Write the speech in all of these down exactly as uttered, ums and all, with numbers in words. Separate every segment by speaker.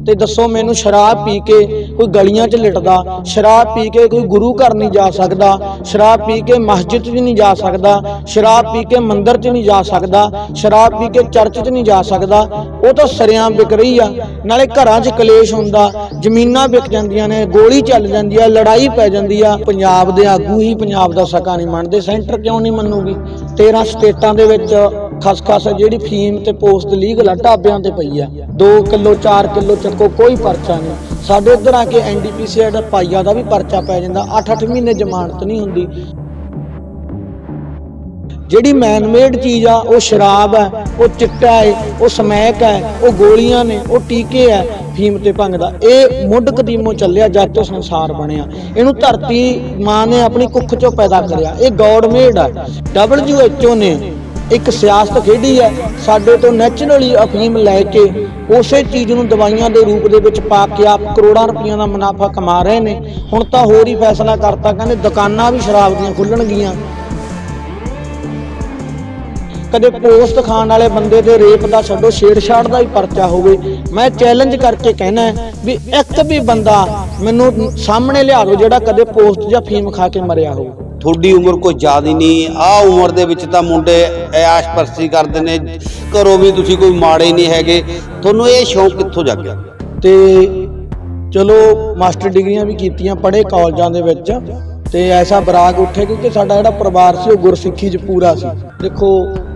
Speaker 1: तो दसो मैनू शराब पी के कोई गलियां च लिटदा, शराब पी के कोई गुरु घर नहीं जा सकता, शराब पी के मस्जिद च नहीं जा सकता, शराब पी के मंदिर च नहीं जा सकता, शराब पी के चर्च च नहीं जा सकता। वो तो सरियां विक रही आ, नाले घरां च कलेश हुंदा, जमीनां विक जांदियां ने, गोली चल जांदी आ, लड़ाई पै जांदी आ। पंजाब दे आगू ही पंजाब दा सका नहीं मनदे, सेंटर क्यों नहीं मनूगी? तेरह स्टेटां दे विच खसखस जिहड़ी फीम ते पोस्ट लीगल आ ढाबियां ते पई आ, दो किलो चार किलो चक्को कोई परचा नहीं। साडे इधर आके एन डी पी सी पाइया का भी परचा पै जांदा, अठ अठ महीने जमानत नहीं हुंदी। जिहड़ी मैनमेड चीज़ आ वो शराब है, वो चिट्टा है, वो समैक है, वो गोलियां ने, वो टीके है, फीम ते भंग दा। ये मुੱਢ कदीमों ਚੱਲਿਆ जद तो संसार बनिया। इनू धरती माँ ने अपनी कुख चों पैदा करिया, ये गॉड मेड है। डबल्यू एच ओ ने एक सियासत खेडी है, साडे तो नैचुरली अफीम लैके उसे चीज़ नूं दवाइयां दे रूप दे विच पा के आप करोड़ां रुपइयां दा मुनाफा कमा रहे ने। हुण तां होर ही फैसला करता, कहंदे दुकानां भी शराब दीयां खुल्लणगीਆਂ। कदे पोस्ट खाण वाले बंदे दे रेप का छड्डो, छेड़छाड़ का ही परचा होवे। मैं चैलेंज करके कहना भी एक भी बंदा मैनू सामने लिया दो जिहड़ा कदे पोस्ट या फीम खा के मरिया हो।
Speaker 2: थोड़ी उम्र कोई ज़्यादा नहीं, आ उम्र दे विच तां मुंडे ऐश परस्ती करदे ने, घरों भी तुसीं कोई माड़े नहीं हैगे। तुहानूं ये शौक कित्थों जागिया?
Speaker 1: ते चलो मास्टर डिग्रियां भी कीतियां, पढ़े कॉलेजां दे विच, ते ऐसा बराग उठे क्योंकि साडा जिहड़ा परिवार सी वो गुरसिੱਖੀ च पूरा सी। देखो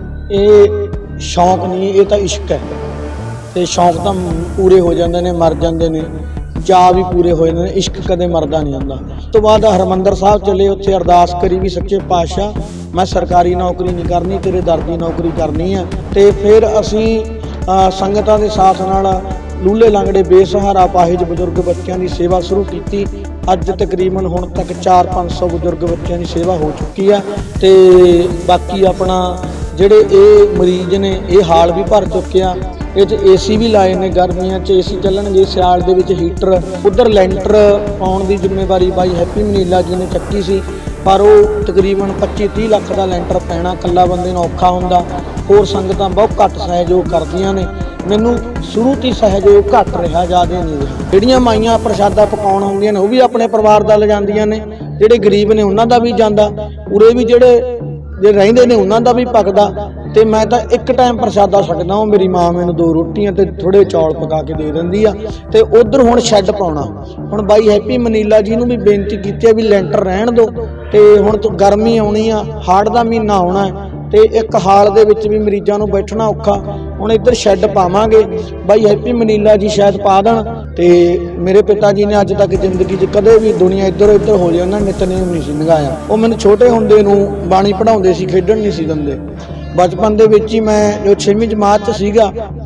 Speaker 1: ये शौक नहीं, ये तो इश्क है। तो शौक तो पूरे हो जाते हैं, मर जाते हैं, चा भी पूरे हो जाते हैं, इश्क कदे मरदा नहीं आंदा। तो बाद हरमंदर साहब चले, उत्थे अरदास करी भी सच्चे पातशाह मैं सरकारी नौकरी नहीं करनी, तेरे दर दी नौकरी करनी है। तो फिर असी संगतां दे साथ नाल लूले लंगड़े बेसहारा पाहिज बजुर्ग बच्चों की सेवा शुरू की। अज तकरीबन हुण तक चार पाँच सौ बजुर्ग बच्चों की सेवा हो चुकी है। तो बाकी अपना ਜਿਹੜੇ ਇਹ ਮਰੀਜ਼ ਨੇ ਇਹ ਹਾਲ ਵੀ ਭਰ ਚੁੱਕੇ ਆ। ਇਹ 'ਚ ਏ ਸੀ ਵੀ ਲਾਏ ਨੇ, ਗਰਮੀਆਂ 'ਚ ਏ ਸੀ ਚੱਲਣਗੇ, ਸਿਆਲ ਦੇ ਵਿੱਚ ਹੀਟਰ। ਉੱਧਰ ਲੈਂਟਰ ਪਾਉਣ ਦੀ ਜ਼ਿੰਮੇਵਾਰੀ ਬਾਈ ਹੈਪੀ ਮਨੀਲਾ ਜੀ ਨੇ ਚੱਕੀ ਸੀ, ਪਰ ਉਹ ਤਕਰੀਬਨ ਪੱਚੀ ਤੀਹ ਲੱਖ ਦਾ ਲੈਂਟਰ ਪੈਣਾ, ਇਕੱਲਾ ਬੰਦੇ ਨੂੰ ਔਖਾ ਹੁੰਦਾ। ਹੋਰ ਸੰਗਤਾਂ ਬਹੁਤ ਘੱਟ ਸਹਿਯੋਗ ਕਰਦੀਆਂ ਨੇ, ਮੈਨੂੰ ਸ਼ੁਰੂ ਤੋਂ ਸਹਿਯੋਗ ਘੱਟ ਰਿਹਾ, ਜ਼ਿਆਦਾ ਨਹੀਂ ਰਿਹਾ। ਜਿਹੜੀਆਂ ਮਾਈਆਂ ਪ੍ਰਸ਼ਾਦਾ ਪਕਾਉਣ ਆਉਂਦੀਆਂ ਨੇ ਉਹ ਵੀ ਆਪਣੇ ਪਰਿਵਾਰ ਦਾ ਲਿਜਾਂਦੀਆਂ ਨੇ, ਜਿਹੜੇ ਗਰੀਬ ਨੇ ਉਹਨਾਂ ਦਾ ਵੀ ਜਾਂਦਾ, ਉਰੇ ਵੀ ਜਿਹੜੇ जे रहिंदे ने उन्हां दा भी पकदा। ते मैं तां एक टाइम प्रसादा छड्डदा, वो मेरी माँ मैनूं दो रोटियां ते थोड़े चौल पका के दे दिंदी आ। ते उधर हुण शैड पाउणा, हुण बाई हैप्पी मनीला जी नूं भी बेनती कीती है भी लैंटर रहण दो। ते हुण तो गर्मी आउणी आ, हाड़ दा महीना आउणा है, ते एक हाल दे विच भी मरीजां नूं बैठना औखा। हुण इधर शैड पावांगे, बाई हैप्पी मनीला जी शायद पा देण। ते मेरे पिता जी ने अज तक जिंदगी च कदे भी दुनिया इधर उधर हो जाए उन्होंने नितनेम नहीं सी निभाया। वो मैंने छोटे होंदे नूं बाणी पढ़ाउंदे सी, खेडण नहीं सी दिंदे। बचपन दे विच ही मैं जो छेवीं जमात च सीगा,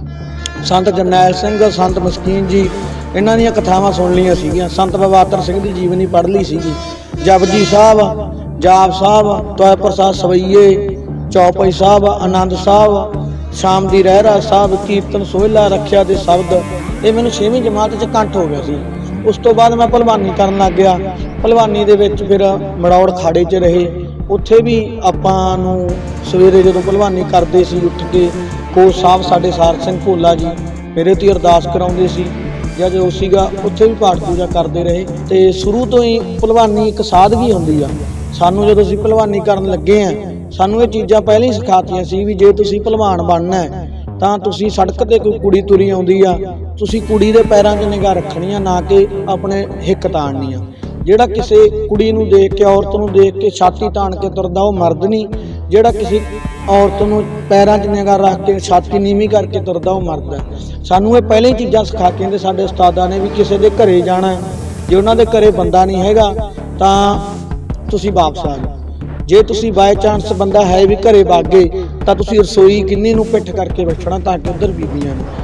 Speaker 1: संत जरनैल सिंह, संत मस्कीन जी, इन्हां दीयां कथावां सुन लियां सीगियां। संत बवातर सिंह दी जीवनी पढ़ ली सीगी। जपजी साहब, जाप साहब, तोय प्रसाद सवैये, चौपाई साहब, आनंद साहब, शाम दी रहरा साहब, कीर्तन सोहला, रखिया दे शब्द, ये मैंने छेवीं जमात च कंठ हो गया सी। उस तो बाद मैं भलवानी करन लग गया। भलवानी दे विच फिर मड़ौड़ खाड़े च रहे, उत्थे भी आपां नूं सवेरे जदों भलवानी करदे सी उठ के, कोच साहब साडे सार सिंह भोला जी मेरे तो अरदास कराउंदे सी, ਜਾਂ जो सीगा उत्थे भी पाठ पूजा करते रहे। तो शुरू तो ही भलवानी एक सादगी हुंदी आ। सानूं जदों असीं भलवानी करन लगे आ, सानूं ये चीज़ां पहले ही सिखातियां सी भी जे तुसीं भलवान बनना है तां तुसीं सड़क ते कोई कुड़ी तुरी आउंदी आ, तुसीं कुड़ी दे पैरां 'च निगाह रखनी आ, ना कि अपने हिक ताणनी आ। ਜਿਹੜਾ ਕਿਸੇ ਕੁੜੀ ਨੂੰ ਦੇਖ ਕੇ, ਔਰਤ ਨੂੰ ਦੇਖ ਕੇ ਛਾਤੀ ਤਾਣ ਕੇ ਤੁਰਦਾ ਉਹ ਮਰਦ ਨਹੀਂ, ਜਿਹੜਾ ਕਿਸੇ ਔਰਤ ਨੂੰ ਪੈਰਾਂ 'ਚ ਨਿਗਾਹ ਰੱਖ ਕੇ ਛਾਤੀ ਨੀਵੀਂ ਕਰਕੇ ਤੁਰਦਾ ਉਹ ਮਰਦ ਹੈ। ਸਾਨੂੰ ਇਹ ਪਹਿਲਾਂ ਹੀ ਚੀਜ਼ਾਂ ਸਿਖਾ ਕੇ ਦੇ ਸਾਡੇ ਉਸਤਾਦਾਂ ਨੇ ਵੀ ਕਿਸੇ ਦੇ ਘਰੇ ਜਾਣਾ ਹੈ, ਜੇ ਉਹਨਾਂ ਦੇ ਘਰੇ ਬੰਦਾ ਨਹੀਂ ਹੈਗਾ ਤਾਂ ਤੁਸੀਂ ਵਾਪਸ ਆ ਜਾਓ। ਜੇ ਤੁਸੀਂ ਬਾਏ ਚਾਂਸ ਬੰਦਾ ਹੈ ਵੀ ਘਰੇ ਵਗ ਗਏ ਤਾਂ ਤੁਸੀਂ ਰਸੋਈ ਕਿੰਨੀ ਨੂੰ ਪਿੱਠ ਕਰਕੇ ਬੈਠਣਾ ਤਾਂ ਕਿ ਉੱਧਰ ਬੀਬੀਆਂ ਨੇ।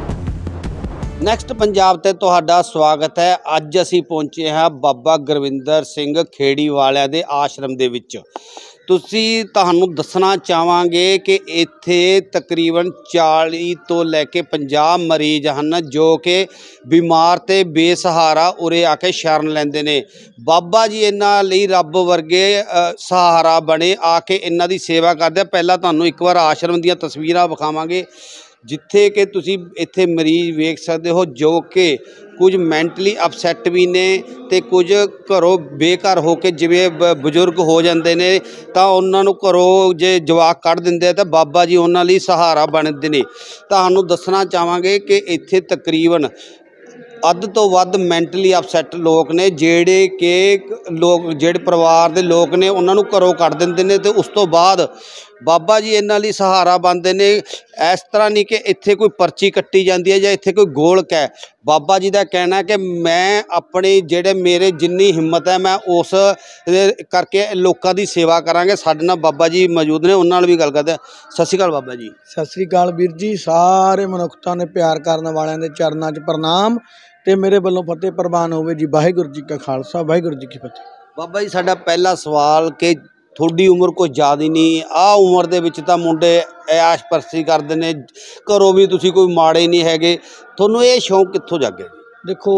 Speaker 2: ਨੈਕਸਟ ਪੰਜਾਬ ਤੇ ਤੁਹਾਡਾ ਸਵਾਗਤ ਹੈ। ਅੱਜ ਅਸੀਂ ਪਹੁੰਚੇ ਹਾਂ ਬਾਬਾ ਗੁਰਵਿੰਦਰ ਸਿੰਘ ਖੇੜੀ ਵਾਲਿਆਂ ਦੇ ਆਸ਼ਰਮ ਦੇ ਵਿੱਚ। ਤੁਸੀਂ ਤੁਹਾਨੂੰ ਦੱਸਣਾ ਚਾਹਾਂਗੇ ਕਿ ਇੱਥੇ ਤਕਰੀਬਨ ਚਾਲੀ ਤੋਂ ਲੈ ਕੇ ਪੰਜਾਹ ਮਰੀਜ਼ ਹਨ ਜੋ ਕਿ ਬਿਮਾਰ ਤੇ ਬੇਸਹਾਰਾ ਉਰੇ ਆ ਕੇ ਸ਼ਰਨ ਲੈਂਦੇ ਨੇ। ਬਾਬਾ ਜੀ ਇਹਨਾਂ ਲਈ ਰੱਬ ਵਰਗੇ ਸਹਾਰਾ ਬਣੇ, ਆ ਕੇ ਇਹਨਾਂ ਦੀ ਸੇਵਾ ਕਰਦੇ। ਪਹਿਲਾਂ ਤੁਹਾਨੂੰ ਇੱਕ ਵਾਰ ਆਸ਼ਰਮ ਦੀਆਂ ਤਸਵੀਰਾਂ ਵਿਖਾਵਾਂਗੇ। ਜਿੱਥੇ ਕਿ ਤੁਸੀਂ ਇੱਥੇ ਮਰੀਜ਼ ਵੇਖ ਸਕਦੇ ਹੋ ਜੋ ਕਿ ਕੁਝ ਮੈਂਟਲੀ ਅਪਸੈਟ ਵੀ ਨੇ ਤੇ ਕੁਝ ਘਰੋਂ ਬੇਘਰ ਹੋ ਕੇ ਜਿਵੇਂ ਬ ਬਜ਼ੁਰਗ ਹੋ ਜਾਂਦੇ ਨੇ ਤਾਂ ਉਹਨਾਂ ਨੂੰ ਘਰੋਂ ਜੇ ਜਵਾਕ ਕੱਢ ਦਿੰਦੇ ਆ ਤਾਂ ਬਾਬਾ ਜੀ ਉਹਨਾਂ ਲਈ ਸਹਾਰਾ ਬਣਦੇ ਨੇ। ਤੁਹਾਨੂੰ ਦੱਸਣਾ ਚਾਹਾਂਗੇ ਕਿ ਇੱਥੇ ਤਕਰੀਬਨ ਅੱਧ ਤੋਂ ਵੱਧ ਮੈਂਟਲੀ ਅਪਸੈਟ ਲੋਕ ਨੇ ਜਿਹੜੇ ਕਿ ਲੋਕ ਜਿਹੜੇ ਪਰਿਵਾਰ ਦੇ ਲੋਕ ਨੇ ਉਹਨਾਂ ਨੂੰ ਘਰੋਂ ਕੱਢ ਦਿੰਦੇ ਨੇ ਤੇ ਉਸ ਤੋਂ ਬਾਅਦ ਬਾਬਾ ਜੀ ਇਹਨਾਂ ਲਈ ਸਹਾਰਾ ਬਣਦੇ ਨੇ। ਇਸ ਤਰ੍ਹਾਂ ਨਹੀਂ ਕਿ ਇੱਥੇ ਕੋਈ ਪਰਚੀ ਕੱਟੀ ਜਾਂਦੀ ਹੈ ਜਾਂ ਇੱਥੇ ਕੋਈ ਗੋਲਕ ਹੈ। ਬਾਬਾ ਜੀ ਦਾ ਕਹਿਣਾ ਕਿ ਮੈਂ ਆਪਣੇ ਜਿਹੜੇ ਮੇਰੇ ਜਿੰਨੀ ਹਿੰਮਤ ਹੈ ਮੈਂ ਉਸ ਕਰਕੇ ਲੋਕਾਂ ਦੀ ਸੇਵਾ ਕਰਾਂਗੇ। ਸਾਡੇ ਨਾਲ ਬਾਬਾ ਜੀ ਮੌਜੂਦ ਨੇ, ਉਹਨਾਂ ਨਾਲ ਵੀ ਗੱਲ ਕਰਦੇ। ਸਤਿ ਸ਼੍ਰੀ ਅਕਾਲ ਬਾਬਾ ਜੀ।
Speaker 1: ਸਤਿ ਸ੍ਰੀ ਅਕਾਲ ਵੀਰ ਜੀ। ਸਾਰੇ ਮਨੁੱਖਤਾ ਨੇ ਪਿਆਰ ਕਰਨ ਵਾਲਿਆਂ ਦੇ ਚਰਨਾਂ 'ਚ ਪ੍ਰਣਾਮ ਤੇ ਮੇਰੇ ਵੱਲੋਂ ਫਤਿਹ ਪ੍ਰਵਾਨ ਹੋਵੇ ਜੀ। ਵਾਹਿਗੁਰੂ ਜੀ ਕਾ ਖਾਲਸਾ, ਵਾਹਿਗੁਰੂ ਜੀ ਕੀ ਫਤਿਹ।
Speaker 2: ਬਾਬਾ ਜੀ ਸਾਡਾ ਪਹਿਲਾ ਸਵਾਲ ਕਿ ਤੁਹਾਡੀ ਉਮਰ ਕੋਈ ਜ਼ਿਆਦਾ ਨਹੀਂ, ਆਹ ਉਮਰ ਦੇ ਵਿੱਚ ਤਾਂ ਮੁੰਡੇ ਐਸ਼ ਪ੍ਰਸਤੀ ਕਰਦੇ ਨੇ, ਘਰੋਂ ਵੀ ਤੁਸੀਂ ਕੋਈ ਮਾੜੇ ਨਹੀਂ ਹੈਗੇ, ਤੁਹਾਨੂੰ ਇਹ ਸ਼ੌਂਕ ਕਿੱਥੋਂ ਜਾਗੇ?
Speaker 1: ਦੇਖੋ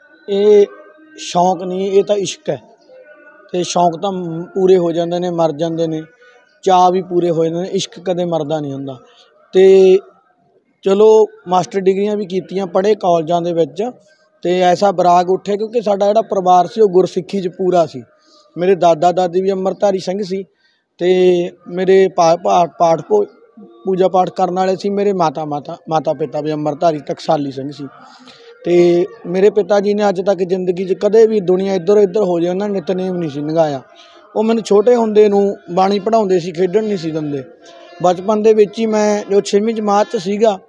Speaker 1: ਇਹ ਸ਼ੌਂਕ ਨਹੀਂ, ਇਹ ਤਾਂ ਇਸ਼ਕ ਹੈ ਤੇ ਸ਼ੌਂਕ ਤਾਂ ਪੂਰੇ ਹੋ ਜਾਂਦੇ ਨੇ, ਮਰ ਜਾਂਦੇ ਨੇ, ਚਾਅ ਵੀ ਪੂਰੇ ਹੋ ਜਾਂਦੇ ਨੇ, ਇਸ਼ਕ ਕਦੇ ਮਰਦਾ ਨਹੀਂ ਹੁੰਦਾ। ਤੇ ਚਲੋ ਮਾਸਟਰ ਡਿਗਰੀਆਂ ਵੀ ਕੀਤੀਆਂ, ਪੜ੍ਹੇ ਕਾਲਜਾਂ ਦੇ ਵਿੱਚ ਤੇ ਐਸਾ ਬਰਾਗ ਉੱਠੇ ਕਿਉਂਕਿ ਸਾਡਾ ਜਿਹੜਾ ਪਰਿਵਾਰ ਸੀ ਉਹ ਗੁਰਸਿੱਖੀ 'ਚ ਪੂਰਾ ਸੀ। ਮੇਰੇ ਦਾਦਾ ਦਾਦੀ ਵੀ ਅੰਮ੍ਰਿਤਧਾਰੀ ਸਿੰਘ ਸੀ ਤੇ ਮੇਰੇ ਪਾ ਪਾਠ ਪਾਠ ਪੂਜਾ ਪਾਠ ਕਰਨ ਵਾਲੇ ਸੀ। ਮੇਰੇ ਮਾਤਾ ਮਾਤਾ ਮਾਤਾ ਪਿਤਾ ਵੀ ਅੰਮ੍ਰਿਤਧਾਰੀ ਟਕਸਾਲੀ ਸਿੰਘ ਸੀ ਤੇ ਮੇਰੇ ਪਿਤਾ ਜੀ ਨੇ ਅੱਜ ਤੱਕ ਜ਼ਿੰਦਗੀ 'ਚ ਕਦੇ ਵੀ ਦੁਨੀਆ ਇੱਧਰ ਇੱਧਰ ਹੋ ਜਾਏ ਉਹਨਾਂ ਨੇ ਨਿਤਨੇਮ ਨਹੀਂ ਸੀ ਨਿਭਾਇਆ। ਉਹ ਮੈਨੂੰ ਛੋਟੇ ਹੁੰਦੇ ਨੂੰ ਬਾਣੀ ਪੜ੍ਹਾਉਂਦੇ ਸੀ, ਖੇਡਣ ਨਹੀਂ ਸੀ ਦਿੰਦੇ। ਬਚਪਨ ਦੇ ਵਿੱਚ ਹੀ ਮੈਂ ਜੋ ਛੇਵੀਂ ਜਮਾਤ 'ਚ ਸੀਗਾ,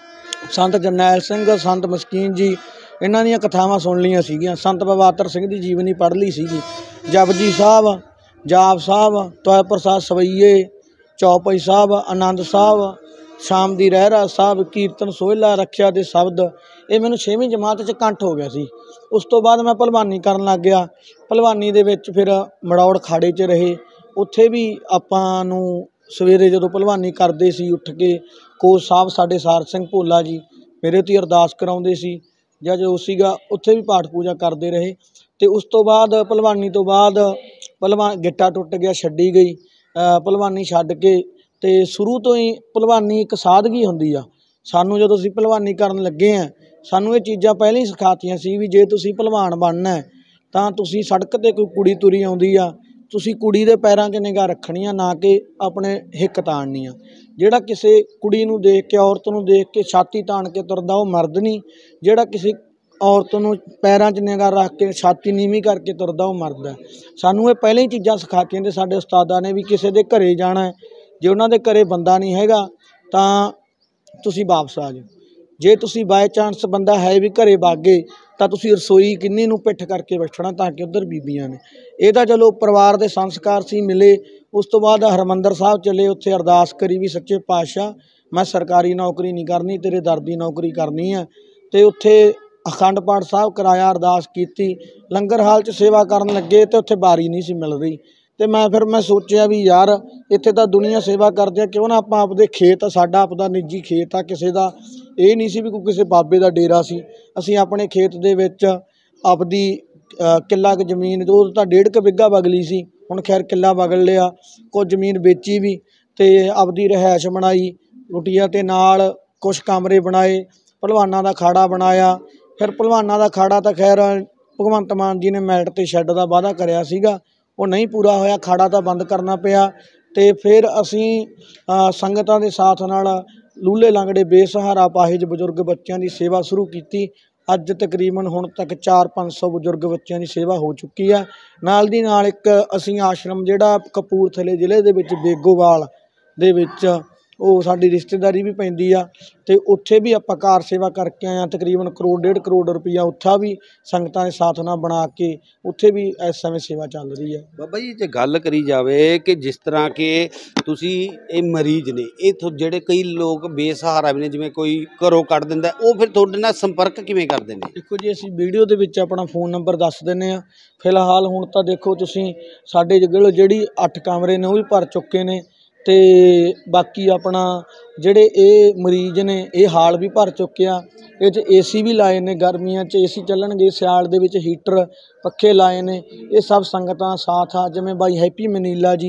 Speaker 1: ਸੰਤ ਜਰਨੈਲ ਸਿੰਘ, ਸੰਤ ਮਸਕੀਨ ਜੀ ਇਹਨਾਂ ਦੀਆਂ ਕਥਾਵਾਂ ਸੁਣ ਲਈਆਂ ਸੀਗੀਆਂ। ਸੰਤ ਬਵਾਤਰ ਸਿੰਘ ਦੀ ਜੀਵਨੀ ਪੜ੍ਹ ਲਈ ਸੀਗੀ। ਜਪਜੀ ਸਾਹਿਬ, ਜਾਪ ਸਾਹਿਬ, ਤੋਇ ਪ੍ਰਸਾਦ ਸਵਈਏ, ਚੌਪਈ ਸਾਹਿਬ, ਆਨੰਦ ਸਾਹਿਬ, ਸ਼ਾਮ ਦੀ ਰਹਿਰਾ ਸਾਹਿਬ, ਕੀਰਤਨ ਸੋਹਿਲਾ, ਰੱਖਿਆ ਦੇ ਸ਼ਬਦ, ਇਹ ਮੈਨੂੰ ਛੇਵੀਂ ਜਮਾਤ 'ਚ ਕੰਠ ਹੋ ਗਿਆ ਸੀ। ਉਸ ਤੋਂ ਬਾਅਦ ਮੈਂ ਭਲਵਾਨੀ ਕਰਨ ਲੱਗ ਗਿਆ। ਭਲਵਾਨੀ ਦੇ ਵਿੱਚ ਫਿਰ ਮੜੌੜ ਖਾੜੇ 'ਚ ਰਹੇ। ਉੱਥੇ ਵੀ ਆਪਾਂ ਨੂੰ ਸਵੇਰੇ ਜਦੋਂ ਭਲਵਾਨੀ ਕਰਦੇ ਸੀ ਉੱਠ ਕੇ ਕੋਚ ਸਾਹਿਬ ਸਾਡੇ ਸਾਰ ਸਿੰਘ ਭੋਲਾ ਜੀ ਮੇਰੇ ਤੋਂ ਅਰਦਾਸ ਕਰਾਉਂਦੇ ਸੀ ਜਾਂ ਜੋ ਸੀਗਾ ਉੱਥੇ ਵੀ ਪਾਠ ਪੂਜਾ ਕਰਦੇ ਰਹੇ। ਤੇ ਉਸ ਤੋਂ ਬਾਅਦ ਭਲਵਾਨੀ ਤੋਂ ਬਾਅਦ ਭਲਵਾਨ ਗਿੱਟਾ ਟੁੱਟ ਗਿਆ, ਛੱਡੀ ਗਈ ਭਲਵਾਨੀ ਛੱਡ ਕੇ। ਤੇ ਸ਼ੁਰੂ ਤੋਂ ਹੀ ਭਲਵਾਨੀ ਇੱਕ ਸਾਦਗੀ ਹੁੰਦੀ ਆ। ਸਾਨੂੰ ਜਦੋਂ ਅਸੀਂ ਭਲਵਾਨੀ ਕਰਨ ਲੱਗੇ ਹਾਂ ਸਾਨੂੰ ਇਹ ਚੀਜ਼ਾਂ ਪਹਿਲਾਂ ਹੀ ਸਿਖਾਤੀਆਂ ਸੀ ਵੀ ਜੇ ਤੁਸੀਂ ਭਲਵਾਨ ਬਣਨਾ ਤਾਂ ਤੁਸੀਂ ਸੜਕ 'ਤੇ ਕੋਈ ਕੁੜੀ ਤੁਰੀ ਆਉਂਦੀ ਆ, ਤੁਸੀਂ ਕੁੜੀ ਦੇ ਪੈਰਾਂ 'ਚ ਨਿਗਾਹ ਰੱਖਣੀ ਆ, ਨਾ ਕਿ ਆਪਣੇ ਹਿੱਕ ਤਾਣਨੀ ਆ। ਜਿਹੜਾ ਕਿਸੇ ਕੁੜੀ ਨੂੰ ਦੇਖ ਕੇ, ਔਰਤ ਨੂੰ ਦੇਖ ਕੇ ਛਾਤੀ ਤਾਣ ਕੇ ਤੁਰਦਾ ਉਹ ਮਰਦ ਨਹੀਂ। ਜਿਹੜਾ ਕਿਸੇ ਔਰਤ ਨੂੰ ਪੈਰਾਂ 'ਚ ਨਿਗਾਹ ਰੱਖ ਕੇ ਛਾਤੀ ਨੀਵੀਂ ਕਰਕੇ ਤੁਰਦਾ ਉਹ ਮਰਦ ਹੈ। ਸਾਨੂੰ ਇਹ ਪਹਿਲਾਂ ਹੀ ਚੀਜ਼ਾਂ ਸਿਖਾਤੀਆਂ ਤੇ ਸਾਡੇ ਉਸਤਾਦਾਂ ਨੇ ਵੀ ਕਿਸੇ ਦੇ ਘਰੇ ਜਾਣਾ, ਜੇ ਉਹਨਾਂ ਦੇ ਘਰੇ ਬੰਦਾ ਨਹੀਂ ਹੈਗਾ ਤਾਂ ਤੁਸੀਂ ਵਾਪਸ ਆ ਜਾਓ। ਜੇ ਤੁਸੀਂ ਬਾਏ ਚਾਂਸ ਬੰਦਾ ਹੈ ਵੀ ਘਰੇ ਵਗ ਗਏ ਤਾਂ ਤੁਸੀਂ ਰਸੋਈ ਕਿੰਨੀ ਨੂੰ ਪਿੱਠ ਕਰਕੇ ਬੈਠਣਾ ਤਾਂ ਕਿ ਉੱਧਰ ਬੀਬੀਆਂ ਨੇ। ਇਹ ਤਾਂ ਚਲੋ ਪਰਿਵਾਰ ਦੇ ਸੰਸਕਾਰ ਸੀ ਮਿਲੇ। ਉਸ ਤੋਂ ਬਾਅਦ ਹਰਿਮੰਦਰ ਸਾਹਿਬ ਚਲੇ, ਉੱਥੇ ਅਰਦਾਸ ਕਰੀ ਵੀ ਸੱਚੇ ਪਾਤਸ਼ਾਹ ਮੈਂ ਸਰਕਾਰੀ ਨੌਕਰੀ ਨਹੀਂ ਕਰਨੀ, ਤੇਰੇ ਦਰ ਦੀ ਨੌਕਰੀ ਕਰਨੀ ਹੈ। ਅਤੇ ਉੱਥੇ ਅਖੰਡ ਪਾਠ ਸਾਹਿਬ ਕਰਾਇਆ, ਅਰਦਾਸ ਕੀਤੀ, ਲੰਗਰ ਹਾਲ 'ਚ ਸੇਵਾ ਕਰਨ ਲੱਗੇ ਅਤੇ ਉੱਥੇ ਬਾਰੀ ਨਹੀਂ ਸੀ ਮਿਲ ਰਹੀ। ਅਤੇ ਮੈਂ ਫਿਰ ਮੈਂ ਸੋਚਿਆ ਵੀ ਯਾਰ ਇੱਥੇ ਤਾਂ ਦੁਨੀਆ ਸੇਵਾ ਕਰਦੇ ਆ, ਕਿਉਂ ਨਾ ਆਪਾਂ ਆਪਦੇ ਖੇਤ, ਸਾਡਾ ਆਪਦਾ ਨਿੱਜੀ ਖੇਤ ਆ, ਕਿਸੇ ਦਾ ਇਹ ਨਹੀਂ ਸੀ ਵੀ ਕੋਈ ਕਿਸੇ ਬਾਬੇ ਦਾ ਡੇਰਾ ਸੀ। ਅਸੀਂ ਆਪਣੇ ਖੇਤ ਦੇ ਵਿੱਚ ਆਪਦੀ ਕਿੱਲਾ ਕੁ ਜ਼ਮੀਨ, ਉਹ ਤਾਂ ਡੇਢ ਕੁ ਬਿੱਘਾ ਬਗਲੀ ਸੀ, ਹੁਣ ਖੈਰ ਕਿੱਲਾ ਬਗਲ ਲਿਆ, ਕੁਝ ਜ਼ਮੀਨ ਵੇਚੀ ਵੀ ਅਤੇ ਆਪਦੀ ਰਿਹਾਇਸ਼ ਬਣਾਈ ਕੁਟੀਆ, ਅਤੇ ਨਾਲ ਕੁਛ ਕਮਰੇ ਬਣਾਏ, ਭਲਵਾਨਾਂ ਦਾ ਖਾੜਾ ਬਣਾਇਆ। ਫਿਰ ਭਲਵਾਨਾਂ ਦਾ ਖਾੜਾ ਤਾਂ ਖੈਰ ਭਗਵੰਤ ਮਾਨ ਜੀ ਨੇ ਮੈਰਿਟ 'ਤੇ ਸ਼ੈੱਡ ਦਾ ਵਾਅਦਾ ਕਰਿਆ ਸੀਗਾ, ਉਹ ਨਹੀਂ ਪੂਰਾ ਹੋਇਆ, ਖਾੜਾ ਤਾਂ ਬੰਦ ਕਰਨਾ ਪਿਆ। ਅਤੇ ਫਿਰ ਅਸੀਂ ਸੰਗਤਾਂ ਦੇ ਸਾਥ ਨਾਲ ਲੂਲੇ ਲੰਗੜੇ ਬੇਸਹਾਰਾ ਅਪਾਹਿਜ ਬਜ਼ੁਰਗ ਬੱਚਿਆਂ ਦੀ ਸੇਵਾ ਸ਼ੁਰੂ ਕੀਤੀ। ਅੱਜ ਤਕਰੀਬਨ ਹੁਣ ਤੱਕ ਚਾਰ ਪੰਜ ਸੌ ਬਜ਼ੁਰਗ ਬੱਚਿਆਂ ਦੀ ਸੇਵਾ ਹੋ ਚੁੱਕੀ ਆ। ਨਾਲ ਦੀ ਨਾਲ ਇੱਕ ਅਸੀਂ ਆਸ਼ਰਮ ਜਿਹੜਾ ਕਪੂਰਥਲੇ ਜ਼ਿਲ੍ਹੇ ਦੇ ਵਿੱਚ ਬੇਗੋਵਾਲ ਦੇ ਵਿੱਚ ਉਹ ਸਾਡੀ ਰਿਸ਼ਤੇਦਾਰੀ ਵੀ ਪੈਂਦੀ ਆ, ਅਤੇ ਉੱਥੇ ਵੀ ਆਪਾਂ ਕਾਰ ਸੇਵਾ ਕਰਕੇ ਆਏ ਹਾਂ। ਤਕਰੀਬਨ ਕਰੋੜ ਡੇਢ ਕਰੋੜ ਰੁਪਈਆ ਉੱਥਾ ਵੀ ਸੰਗਤਾਂ ਦੇ ਸਾਥ ਨਾਲ ਬਣਾ ਕੇ ਉੱਥੇ ਵੀ ਇਸ ਸਮੇਂ ਸੇਵਾ ਚੱਲ ਰਹੀ ਹੈ।
Speaker 2: ਬਾਬਾ ਜੀ ਜੇ ਗੱਲ ਕਰੀ ਜਾਵੇ ਕਿ ਜਿਸ ਤਰ੍ਹਾਂ ਕਿ ਤੁਸੀਂ ਇਹ ਮਰੀਜ਼ ਨੇ, ਇਹ ਜਿਹੜੇ ਕਈ ਲੋਕ ਬੇਸਹਾਰਾ ਵੀ ਨੇ, ਜਿਵੇਂ ਕੋਈ ਘਰੋਂ ਕੱਢ ਦਿੰਦਾ, ਉਹ ਫਿਰ ਤੁਹਾਡੇ ਨਾਲ ਸੰਪਰਕ ਕਿਵੇਂ ਕਰਦੇ ਨੇ?
Speaker 1: ਦੇਖੋ ਜੀ ਅਸੀਂ ਵੀਡੀਓ ਦੇ ਵਿੱਚ ਆਪਣਾ ਫ਼ੋਨ ਨੰਬਰ ਦੱਸ ਦਿੰਦੇ ਹਾਂ। ਫਿਲਹਾਲ ਹੁਣ ਤਾਂ ਦੇਖੋ ਤੁਸੀਂ ਸਾਡੇ ਕੋਲ ਜਿਹੜੀ ਅੱਠ ਕਮਰੇ ਨੇ ਉਹ ਵੀ ਭਰ ਚੁੱਕੇ ਨੇ, ਅਤੇ ਬਾਕੀ ਆਪਣਾ ਜਿਹੜੇ ਇਹ ਮਰੀਜ਼ ਨੇ ਇਹ ਹਾਲ ਵੀ ਭਰ ਚੁੱਕੇ ਆ। ਇਹ 'ਚ ਏ ਸੀ ਵੀ ਲਾਏ ਨੇ, ਗਰਮੀਆਂ 'ਚ ਏ ਸੀ ਚੱਲਣਗੇ, ਸਿਆਲ ਦੇ ਵਿੱਚ ਹੀਟਰ ਪੱਖੇ ਲਾਏ ਨੇ। ਇਹ ਸਭ ਸੰਗਤਾਂ ਸਾਥ ਆ। ਜਿਵੇਂ ਬਾਈ ਹੈਪੀ ਮਨੀਲਾ ਜੀ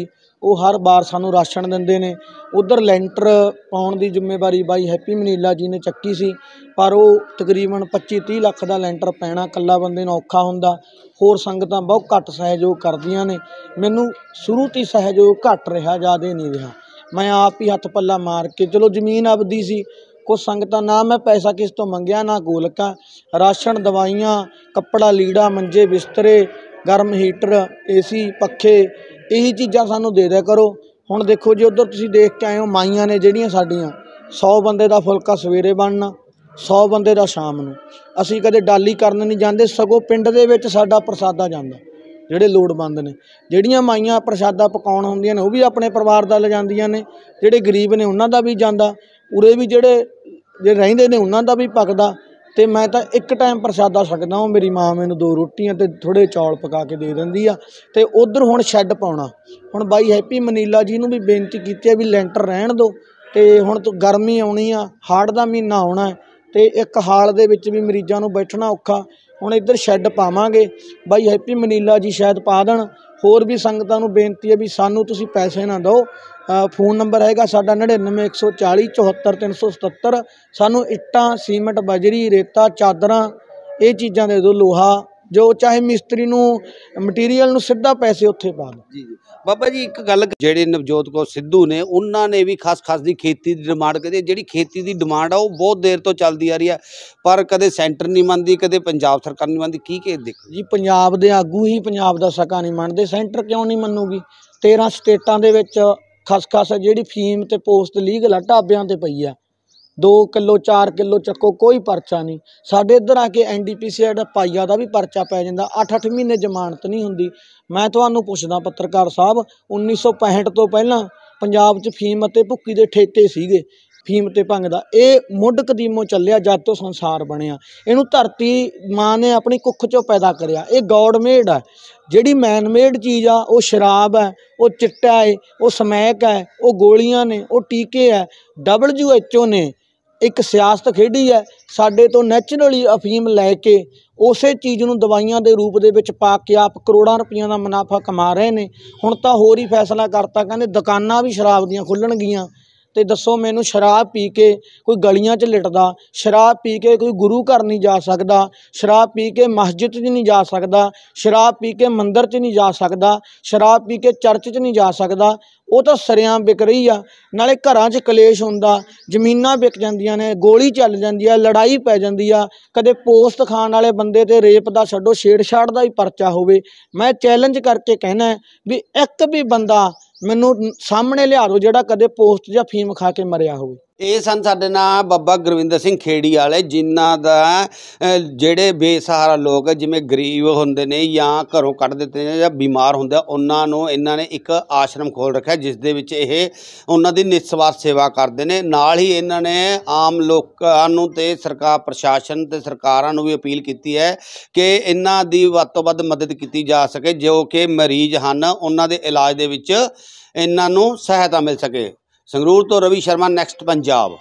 Speaker 1: ਉਹ ਹਰ ਵਾਰ ਸਾਨੂੰ ਰਾਸ਼ਨ ਦਿੰਦੇ ਨੇ। ਉਧਰ ਲੈਂਟਰ ਪਾਉਣ ਦੀ ਜ਼ਿੰਮੇਵਾਰੀ ਬਾਈ ਹੈਪੀ ਮਨੀਲਾ ਜੀ ਨੇ ਚੱਕੀ ਸੀ, ਪਰ ਉਹ ਤਕਰੀਬਨ ਪੱਚੀ ਤੀਹ ਲੱਖ ਦਾ ਲੈਂਟਰ ਪੈਣਾ, ਇਕੱਲਾ ਬੰਦੇ ਨੂੰ ਔਖਾ ਹੁੰਦਾ। ਹੋਰ ਸੰਗਤਾਂ ਬਹੁਤ ਘੱਟ ਸਹਿਯੋਗ ਕਰਦੀਆਂ ਨੇ। ਮੈਨੂੰ ਸ਼ੁਰੂ ਤੋਂ ਹੀ ਸਹਿਯੋਗ ਘੱਟ ਰਿਹਾ, ਜ਼ਿਆਦਾ ਨਹੀਂ ਰਿਹਾ। ਮੈਂ ਆਪ ਹੀ ਹੱਥ ਪੱਲਾ ਮਾਰ ਕੇ, ਚਲੋ ਜ਼ਮੀਨ ਆਪਦੀ ਸੀ, ਕੁਛ ਸੰਗਤਾਂ ਨਾ ਮੈਂ ਪੈਸਾ ਕਿਸ ਤੋਂ ਮੰਗਿਆ ਨਾ ਗੋਲਕਾਂ, ਰਾਸ਼ਨ, ਦਵਾਈਆਂ, ਕੱਪੜਾ ਲੀੜਾ, ਮੰਜੇ ਬਿਸਤਰੇ, ਗਰਮ ਹੀਟਰ, ਏਸੀ, ਪੱਖੇ, ਇਹੀ ਚੀਜ਼ਾਂ ਸਾਨੂੰ ਦੇ ਦਿਆ ਕਰੋ। ਹੁਣ ਦੇਖੋ ਜੀ, ਉੱਧਰ ਤੁਸੀਂ ਦੇਖ ਕੇ ਆਏ ਹੋ, ਮਾਈਆਂ ਨੇ ਜਿਹੜੀਆਂ ਸਾਡੀਆਂ, ਸੌ ਬੰਦੇ ਦਾ ਫੁਲਕਾ ਸਵੇਰੇ ਬਣਨਾ, ਸੌ ਬੰਦੇ ਦਾ ਸ਼ਾਮ ਨੂੰ। ਅਸੀਂ ਕਦੇ ਡਾਲੀ ਕਰਨ ਨਹੀਂ ਜਾਂਦੇ, ਸਗੋਂ ਪਿੰਡ ਦੇ ਵਿੱਚ ਸਾਡਾ ਪ੍ਰਸਾਦਾ ਜਾਂਦਾ, ਜਿਹੜੇ ਲੋੜਵੰਦ ਨੇ। ਜਿਹੜੀਆਂ ਮਾਈਆਂ ਪ੍ਰਸ਼ਾਦਾ ਪਕਾਉਣ ਹੁੰਦੀਆਂ ਨੇ ਉਹ ਵੀ ਆਪਣੇ ਪਰਿਵਾਰ ਦਾ ਲਿਜਾਂਦੀਆਂ ਨੇ, ਜਿਹੜੇ ਗਰੀਬ ਨੇ ਉਹਨਾਂ ਦਾ ਵੀ ਜਾਂਦਾ, ਉਰੇ ਵੀ ਜਿਹੜੇ ਜੇ ਰਹਿੰਦੇ ਨੇ ਉਹਨਾਂ ਦਾ ਵੀ ਪੱਕਦਾ। ਅਤੇ ਮੈਂ ਤਾਂ ਇੱਕ ਟਾਈਮ ਪ੍ਰਸ਼ਾਦਾ ਛਕਦਾ, ਉਹ ਮੇਰੀ ਮਾਂ ਮੈਨੂੰ ਦੋ ਰੋਟੀਆਂ ਅਤੇ ਥੋੜ੍ਹੇ ਚੌਲ ਪਕਾ ਕੇ ਦੇ ਦਿੰਦੀ ਆ। ਅਤੇ ਉੱਧਰ ਹੁਣ ਸ਼ੈੱਡ ਪਾਉਣਾ, ਹੁਣ ਬਾਈ ਹੈਪੀ ਮਨੀਲਾ ਜੀ ਨੂੰ ਵੀ ਬੇਨਤੀ ਕੀਤੀ ਹੈ ਵੀ ਲੈਂਟਰ ਰਹਿਣ ਦਿਓ। ਅਤੇ ਹੁਣ ਤੋਂ ਗਰਮੀ ਆਉਣੀ ਆ, ਹਾੜ ਦਾ ਮਹੀਨਾ ਆਉਣਾ, ਅਤੇ ਇੱਕ ਹਾਲ ਦੇ ਵਿੱਚ ਵੀ ਮਰੀਜ਼ਾਂ ਨੂੰ ਬੈਠਣਾ ਔਖਾ। ਹੁਣ ਇੱਧਰ ਸ਼ੈੱਡ ਪਾਵਾਂਗੇ, ਬਾਈ ਹੈਪੀ ਮਨੀਲਾ ਜੀ ਸ਼ਾਇਦ ਪਾ ਦੇਣ। ਹੋਰ ਵੀ ਸੰਗਤਾਂ ਨੂੰ ਬੇਨਤੀ ਹੈ ਵੀ ਸਾਨੂੰ ਤੁਸੀਂ ਪੈਸੇ ਨਾ ਦਿਓ। ਫ਼ੋਨ ਨੰਬਰ ਹੈਗਾ ਸਾਡਾ ਨੜਿਨਵੇਂ ਇੱਕ ਸੌ ਚਾਲੀ ਚੁਹੱਤਰ ਤਿੰਨ ਸੌ ਸਤੱਤਰ। ਸਾਨੂੰ ਇੱਟਾਂ, ਸੀਮੈਂਟ, ਬਜਰੀ, ਰੇਤਾ, ਚਾਦਰਾਂ, ਇਹ ਚੀਜ਼ਾਂ ਦੇ ਦਿਓ, ਲੋਹਾ, ਜੋ ਚਾਹੇ ਮਿਸਤਰੀ ਨੂੰ, ਮਟੀਰੀਅਲ ਨੂੰ ਸਿੱਧਾ ਪੈਸੇ ਉੱਥੇ ਪਾ ਦਿਓ।
Speaker 2: ਜੀ ਜੀ ਬਾਬਾ ਜੀ, ਇੱਕ ਗੱਲ, ਜਿਹੜੇ ਨਵਜੋਤ ਕੌਰ ਸਿੱਧੂ ਨੇ, ਉਹਨਾਂ ਨੇ ਵੀ ਖਾਸ ਖਾਸ ਦੀ ਖੇਤੀ ਦੀ ਡਿਮਾਂਡ ਕਰੀ। ਜਿਹੜੀ ਖੇਤੀ ਦੀ ਡਿਮਾਂਡ ਆ ਉਹ ਬਹੁਤ ਦੇਰ ਤੋਂ ਚੱਲਦੀ ਆ ਰਹੀ ਹੈ, ਪਰ ਕਦੇ ਸੈਂਟਰ ਨਹੀਂ ਮੰਨਦੀ, ਕਦੇ ਪੰਜਾਬ ਸਰਕਾਰ ਨਹੀਂ ਮੰਨਦੀ। ਕੀ ਕੀ ਦੇਖੋ
Speaker 1: ਜੀ, ਪੰਜਾਬ ਦੇ ਆਗੂ ਹੀ ਪੰਜਾਬ ਦਾ ਸਕਾ ਨਹੀਂ ਮੰਨਦੇ, ਸੈਂਟਰ ਕਿਉਂ ਨਹੀਂ ਮੰਨੂਗੀ? ਤੇਰ੍ਹਾਂ ਸਟੇਟਾਂ ਦੇ ਵਿੱਚ ਖਸਖਸ ਜਿਹੜੀ ਫੀਮ ਤੇ ਪੋਸਟ ਲੀਗਲ ਆ, ਢਾਬਿਆਂ 'ਤੇ ਪਈ ਆ। ਦੋ ਕਿੱਲੋ ਚਾਰ ਕਿੱਲੋ ਚੱਕੋ, ਕੋਈ ਪਰਚਾ ਨਹੀਂ। ਸਾਡੇ ਇੱਧਰ ਆ ਕੇ ਐਨ ਡੀ ਪੀ ਸੀ ਜਿਹੜਾ ਪਾਈਆ ਦਾ ਵੀ ਪਰਚਾ ਪੈ ਜਾਂਦਾ, ਅੱਠ ਅੱਠ ਮਹੀਨੇ ਜ਼ਮਾਨਤ ਨਹੀਂ ਹੁੰਦੀ। ਮੈਂ ਤੁਹਾਨੂੰ ਪੁੱਛਦਾ ਪੱਤਰਕਾਰ ਸਾਹਿਬ, ਉੱਨੀ ਸੌ ਪੈਂਹਠ ਤੋਂ ਪਹਿਲਾਂ ਪੰਜਾਬ 'ਚ ਫੀਮ ਅਤੇ ਭੁੱਕੀ ਦੇ ਠੇਕੇ ਸੀਗੇ, ਫੀਮ ਤੇ ਭੰਗ ਦਾ। ਇਹ ਮੁੱਢ ਕਦੀਮੋਂ ਚੱਲਿਆ ਜਦ ਤੋਂ ਸੰਸਾਰ ਬਣਿਆ। ਇਹਨੂੰ ਧਰਤੀ ਮਾਂ ਨੇ ਆਪਣੀ ਕੁੱਖ 'ਚੋਂ ਪੈਦਾ ਕਰਿਆ। ਇਹ ਗੌਡ ਮੇਡ ਹੈ। ਜਿਹੜੀ ਮੈਨ ਮੇਡ ਚੀਜ਼ ਆ ਉਹ ਸ਼ਰਾਬ ਹੈ, ਉਹ ਚਿੱਟਾ ਹੈ, ਉਹ ਸਮੈਕ ਹੈ, ਉਹ ਗੋਲੀਆਂ ਨੇ, ਉਹ ਟੀਕੇ ਹੈ। ਡਬਲਯੂ ਐਚ ਓ ਨੇ ਇੱਕ ਸਿਆਸਤ ਖੇਡੀ ਹੈ, ਸਾਡੇ ਤੋਂ ਨੈਚੁਰਲੀ ਅਫੀਮ ਲੈ ਕੇ ਉਸੇ ਚੀਜ਼ ਨੂੰ ਦਵਾਈਆਂ ਦੇ ਰੂਪ ਦੇ ਵਿੱਚ ਪਾ ਕੇ ਆਪ ਕਰੋੜਾਂ ਰੁਪਈਆਂ ਦਾ ਮੁਨਾਫਾ ਕਮਾ ਰਹੇ ਨੇ। ਹੁਣ ਤਾਂ ਹੋਰ ਹੀ ਫੈਸਲਾ ਕਰਤਾ, ਕਹਿੰਦੇ ਦੁਕਾਨਾਂ ਵੀ ਸ਼ਰਾਬ ਦੀਆਂ ਖੁੱਲ੍ਹਣਗੀਆਂ। ਅਤੇ ਦੱਸੋ ਮੈਨੂੰ, ਸ਼ਰਾਬ ਪੀ ਕੇ ਕੋਈ ਗਲੀਆਂ 'ਚ ਲਿਟਦਾ, ਸ਼ਰਾਬ ਪੀ ਕੇ ਕੋਈ ਗੁਰੂ ਘਰ ਨਹੀਂ ਜਾ ਸਕਦਾ, ਸ਼ਰਾਬ ਪੀ ਕੇ ਮਸਜਿਦ 'ਚ ਨਹੀਂ ਜਾ ਸਕਦਾ, ਸ਼ਰਾਬ ਪੀ ਕੇ ਮੰਦਰ 'ਚ ਨਹੀਂ ਜਾ ਸਕਦਾ, ਸ਼ਰਾਬ ਪੀ ਕੇ ਚਰਚ 'ਚ ਨਹੀਂ ਜਾ ਸਕਦਾ। ਉਹ ਤਾਂ ਸਰੇਆਮ ਵਿਕ ਰਹੀ ਆ। ਨਾਲੇ ਘਰਾਂ 'ਚ ਕਲੇਸ਼ ਹੁੰਦਾ, ਜ਼ਮੀਨਾਂ ਵਿਕ ਜਾਂਦੀਆਂ ਨੇ, ਗੋਲੀ ਚੱਲ ਜਾਂਦੀ ਆ, ਲੜਾਈ ਪੈ ਜਾਂਦੀ ਆ। ਕਦੇ ਪੋਸਟ ਖਾਣ ਵਾਲੇ ਬੰਦੇ 'ਤੇ ਰੇਪ ਦਾ ਛੱਡੋ, ਛੇੜਛਾੜ ਦਾ ਹੀ ਪਰਚਾ ਹੋਵੇ। ਮੈਂ ਚੈਲੰਜ ਕਰਕੇ ਕਹਿਣਾ ਵੀ ਇੱਕ ਵੀ ਬੰਦਾ ਮੈਨੂੰ ਸਾਹਮਣੇ ਲਿਆ ਦਿਓ ਜਿਹੜਾ ਕਦੇ ਪੋਸਟ ਜਾਂ ਫੀਮ ਖਾ ਕੇ ਮਰਿਆ ਹੋਵੇ।
Speaker 2: ਇਹ ਸਨ ਸਾਡੇ ਨਾਲ ਬਾਬਾ ਗੁਰਵਿੰਦਰ ਸਿੰਘ ਖੇੜੀ ਵਾਲੇ, ਜਿਨ੍ਹਾਂ ਦਾ ਜਿਹੜੇ ਬੇਸਹਾਰਾ ਲੋਕ ਜਿਵੇਂ ਗਰੀਬ ਹੁੰਦੇ ਨੇ ਜਾਂ ਘਰੋਂ ਕੱਢ ਦਿੱਤੇ ਨੇ ਜਾਂ ਬਿਮਾਰ ਹੁੰਦੇ, ਉਹਨਾਂ ਨੂੰ ਇਹਨਾਂ ਨੇ ਇੱਕ ਆਸ਼ਰਮ ਖੋਲ੍ਹ ਰੱਖਿਆ, ਜਿਸ ਦੇ ਵਿੱਚ ਇਹ ਉਹਨਾਂ ਦੀ ਨਿਸਵਾਰਥ ਸੇਵਾ ਕਰਦੇ ਨੇ। ਨਾਲ ਹੀ ਇਹਨਾਂ ਨੇ ਆਮ ਲੋਕਾਂ ਨੂੰ ਤੇ ਸਰਕਾਰ, ਪ੍ਰਸ਼ਾਸਨ ਤੇ ਸਰਕਾਰਾਂ ਨੂੰ ਵੀ ਅਪੀਲ ਕੀਤੀ ਹੈ ਕਿ ਇਹਨਾਂ ਦੀ ਵੱਧ ਤੋਂ ਵੱਧ ਮਦਦ ਕੀਤੀ ਜਾ ਸਕੇ, ਜੋ ਕਿ ਮਰੀਜ਼ ਹਨ, ਉਹਨਾਂ ਦੇ ਇਲਾਜ ਦੇ ਵਿੱਚ ਇਹਨਾਂ ਨੂੰ ਸਹਾਇਤਾ ਮਿਲ ਸਕੇ। ਸੰਗਰੂਰ ਤੋਂ ਰਵੀ ਸ਼ਰਮਾ, ਨੈਕਸਟ ਪੰਜਾਬ।